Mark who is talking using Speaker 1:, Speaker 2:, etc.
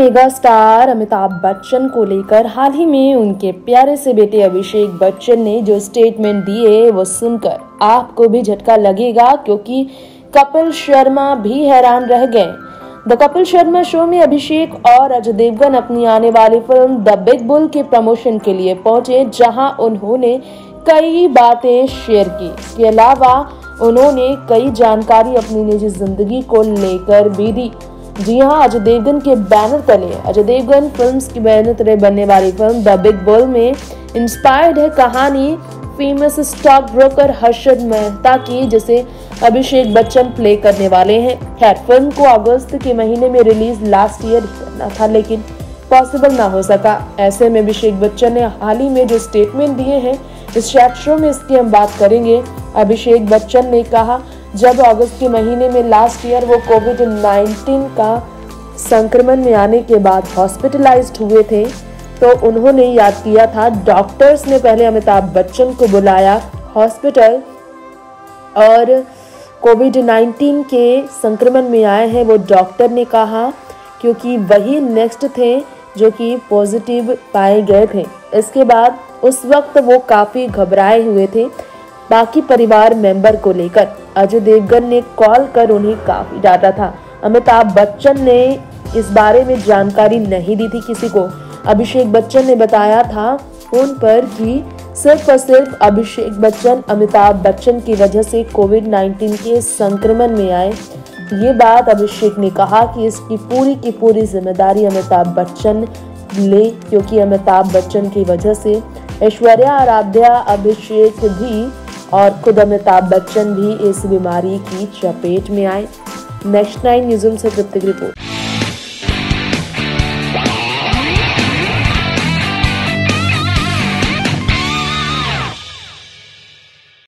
Speaker 1: Mega star Amitabh Bachchan को लेकर हाल ही में उनके प्यारे से बेटे अभिषेक बच्चन ने जो स्टेटमेंट दिए वो सुनकर आपको भी झटका लगेगा, क्योंकि कपिल शर्मा भी हैरान रह गए। द कपिल शर्मा शो में अभिषेक और अजय देवगन अपनी आने वाली फिल्म द बिग बुल के प्रमोशन के लिए पहुंचे, जहां उन्होंने कई बातें शेयर की। इसके अलावा उन्होंने कई जानकारी अपनी निजी जिंदगी को लेकर भी दी। जी हाँ, अजय देवगन के बैनर तले अजय देवगन फिल्म्स की बैनर तले बनने वाली फिल्म द बिग बुल में इंस्पायर्ड है कहानी famous stock broker Harshad Mehta की, जिसे अभिषेक बच्चन प्ले करने वाले हैं। खैर, फिल्म को अगस्त के महीने में रिलीज लास्ट ईयर करना था, लेकिन पॉसिबल ना हो सका। ऐसे में अभिषेक बच्चन ने हाल ही में जो स्टेटमेंट दिए हैं, इस चैट शो में इसकी हम बात करेंगे। अभिषेक बच्चन ने कहा, जब अगस्त के महीने में लास्ट ईयर वो कोविड-19 का संक्रमण में आने के बाद हॉस्पिटलाइज्ड हुए थे, तो उन्होंने याद किया था डॉक्टर्स ने पहले अमिताभ बच्चन को बुलाया हॉस्पिटल और कोविड-19 के संक्रमण में आए हैं वो डॉक्टर ने कहा, क्योंकि वही नेक्स्ट थे जो कि पॉजिटिव पाए गए थे। इसके बाद उस वक्त वो काफ़ी घबराए हुए थे बाकी परिवार मेंबर को लेकर। अजय देवगन ने कॉल कर उन्हें काफ़ी डांटा था। अमिताभ बच्चन ने इस बारे में जानकारी नहीं दी थी किसी को। अभिषेक बच्चन ने बताया था फोन पर कि सिर्फ और सिर्फ अभिषेक बच्चन अमिताभ बच्चन की वजह से कोविड-19 के संक्रमण में आए। ये बात अभिषेक ने कहा कि इसकी पूरी की पूरी जिम्मेदारी अमिताभ बच्चन ले, क्योंकि अमिताभ बच्चन की वजह से ऐश्वर्या, आराध्या, अभिषेक भी और खुद अमिताभ बच्चन भी इस बीमारी की चपेट में आए। नेक्स्ट 9 न्यूज़ से तृप्ति की रिपोर्ट।